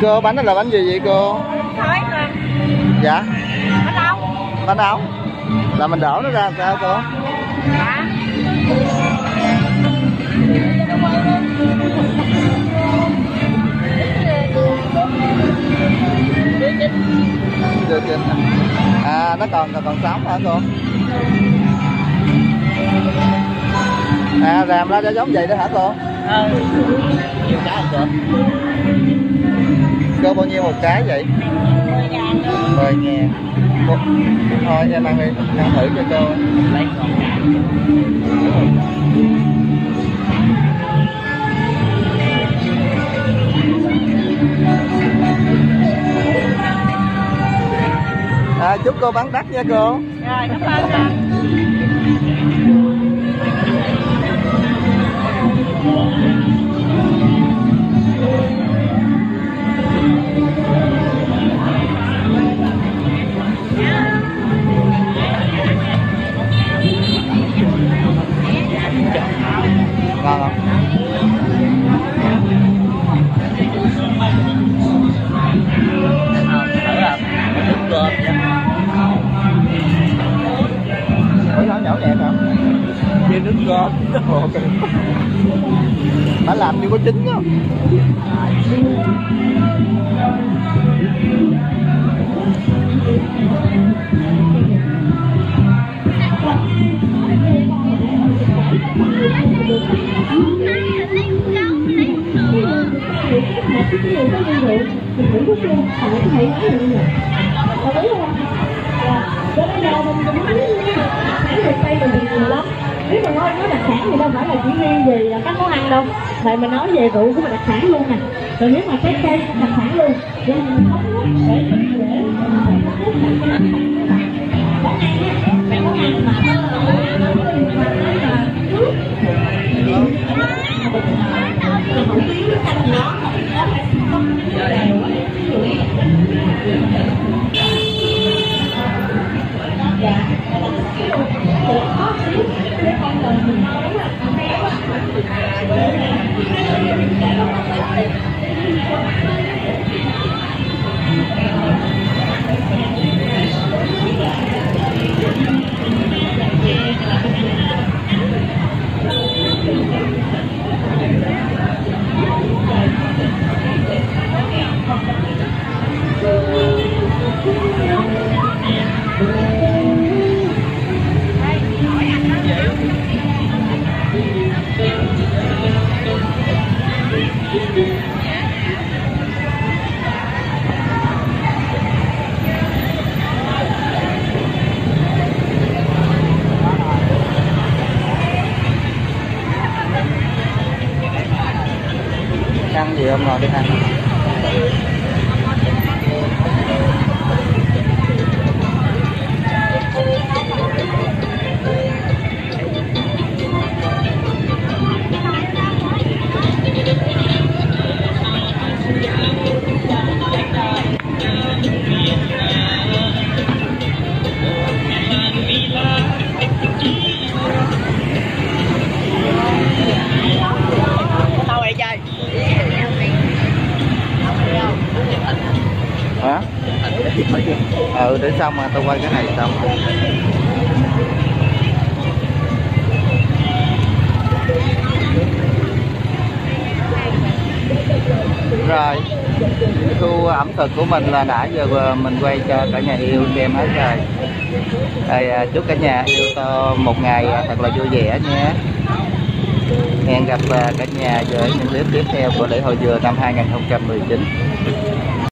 Cô bánh đó là bánh gì vậy cô? Thôi mà. Dạ. Bánh ống. Bánh ống. Là mình đổ nó ra sao cô? Dạ. Chưa chín. À nó còn sống hả cô? À làm ra cho giống vậy đó hả cô? Nhiều cái hả cô? Cô bao nhiêu một cái vậy? 10.000. Thôi em ăn đi, ăn thử cho cô. Lấy còn cái. À, chúc cô bán đắt nha cô. Rồi, cảm ơn anh. Ngon không? Thử làm nước cơm nha. Ủa nó nhỏ nhẹ hả? Với nước cơm. Phải làm chưa có chín á. Nếu mà nói đặc sản thì đâu phải là chỉ riêng về các món ăn đâu, tại mình nói về rượu cũng là đặc sản luôn nè. Rồi nếu mà trái cây đặc sản luôn, cho nên mình không có để món ăn mà ăn gì không ngồi đi ăn. Hả? Ừ để xong mà tao quay cái này xong rồi. Khu ẩm thực của mình là nãy giờ mình quay cho cả nhà yêu xem hết rồi. Rồi chúc cả nhà yêu một ngày thật là vui vẻ nha. Hẹn gặp cả nhà ở những clip tiếp theo của lễ hội dừa năm 2019.